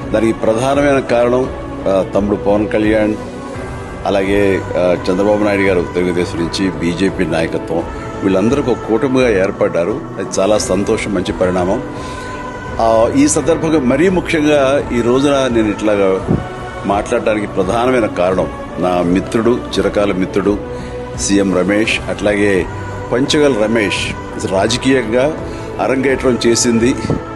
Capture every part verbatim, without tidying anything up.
దానికి ప్రధానమైన కారణం తమ్ముడు పవన్ కళ్యాణ్, అలాగే చంద్రబాబు నాయుడు గారు తెలుగుదేశం నుంచి, బీజేపీ నాయకత్వం వీళ్ళందరూ ఒక కూటమిగా ఏర్పడ్డారు. అది చాలా సంతోషం, మంచి పరిణామం. ఈ సందర్భంగా మరీ ముఖ్యంగా ఈ రోజున నేను ఇట్లాగా మాట్లాడడానికి ప్రధానమైన కారణం నా మిత్రుడు, చిరకాల మిత్రుడు సీఎం రమేష్, అట్లాగే పంచగల్ రమేష్ రాజకీయంగా అరంగేట్రం చేసింది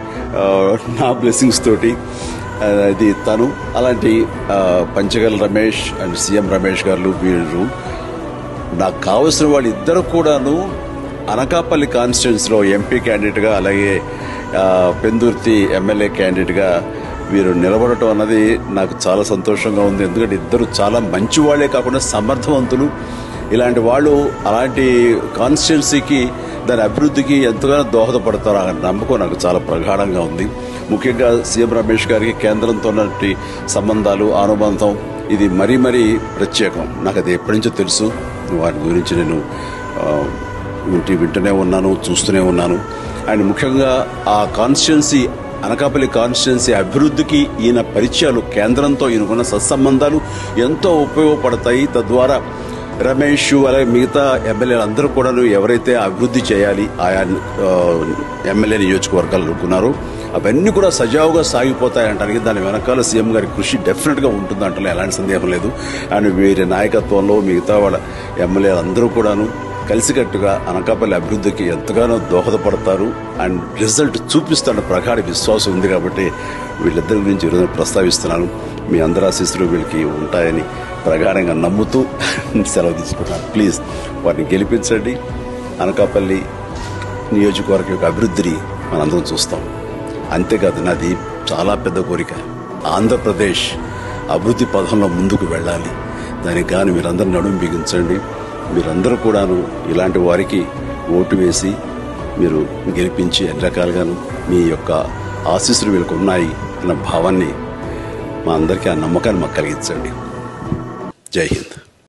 నా బ్లెస్సింగ్స్ తోటి. అది తను అలాంటి పంచగల్ రమేష్ అండ్ సీఎం రమేష్ గారు వీరు నాకు కావలసిన వాళ్ళు ఇద్దరు కూడాను అనకాపల్లి కాన్స్టిట్యున్సీలో ఎంపీ క్యాండిడేట్గా, అలాగే పెందుర్తి ఎమ్మెల్యే క్యాండిడేట్గా వీరు నిలబడటం అన్నది నాకు చాలా సంతోషంగా ఉంది. ఎందుకంటే ఇద్దరు చాలా మంచి వాళ్లే కాకుండా సమర్థవంతులు. ఇలాంటి వాళ్ళు అలాంటి కాన్స్టిట్యున్సీకి, దాని అభివృద్ధికి ఎంతగానో దోహదపడతారు అనే నమ్మకం నాకు చాలా ప్రగాఢంగా ఉంది. ముఖ్యంగా సీఎం రమేష్ గారికి కేంద్రంతో ఉన్నటువంటి సంబంధాలు, అనుబంధం ఇది మరీ మరీ ప్రత్యేకం. నాకు అది ఎప్పటి నుంచో తెలుసు. వారి గురించి నేను వింటి వింటూనే ఉన్నాను, చూస్తూనే ఉన్నాను. అండ్ ముఖ్యంగా ఆ కాన్స్టిట్యున్సీ, అనకాపల్లి కాన్స్టిట్యున్సీ అభివృద్ధికి ఈయన పరిచయాలు, కేంద్రంతో ఈయనకున్న సత్సంబంధాలు ఎంతో ఉపయోగపడతాయి. తద్వారా రమేష్ అలాగే మిగతా ఎమ్మెల్యేలు అందరూ కూడా ఎవరైతే అభివృద్ధి చేయాలి ఆయా ఎమ్మెల్యే నియోజకవర్గాలు అనుకున్నారో అవన్నీ కూడా సజావుగా సాగిపోతాయంటానికి దాని వెనకాల సీఎం గారి కృషి డెఫినెట్గా ఉంటుందంటే ఎలాంటి సందేహం లేదు. అండ్ వీరి నాయకత్వంలో మిగతా వాళ్ళ ఎమ్మెల్యేలు అందరూ కూడాను కలిసికట్టుగా అనకాపల్లి అభివృద్ధికి ఎంతగానో దోహదపడతారు అండ్ రిజల్ట్ చూపిస్తున్న ప్రగాఢ విశ్వాసం ఉంది. కాబట్టి వీళ్ళిద్దరి గురించి ఈరోజు ప్రస్తావిస్తున్నాను. మీ అందరి ఆశీస్సులు వీళ్ళకి ఉంటాయని ప్రగాఢంగా నమ్ముతూ సెలవు తీసుకుంటాను. ప్లీజ్ వారిని గెలిపించండి. అనకాపల్లి నియోజకవర్గం యొక్క అభివృద్ధిని మనందరం చూస్తాం. అంతేకాదు, నాది చాలా పెద్ద కోరిక, ఆంధ్రప్రదేశ్ అభివృద్ధి పథంలో ముందుకు వెళ్ళాలి. దానికి కానీ మీరందరూ నడుము బిగించండి. మీరందరూ కూడాను ఇలాంటి వారికి ఓటు వేసి మీరు గెలిపించి అన్ని రకాలుగాను మీ యొక్క ఆశీస్సులు వీళ్ళకు ఉన్నాయి అన్న భావాన్ని మా అందరికీ, ఆ నమ్మకాన్ని మాకు కలిగించండి. జై హింద్.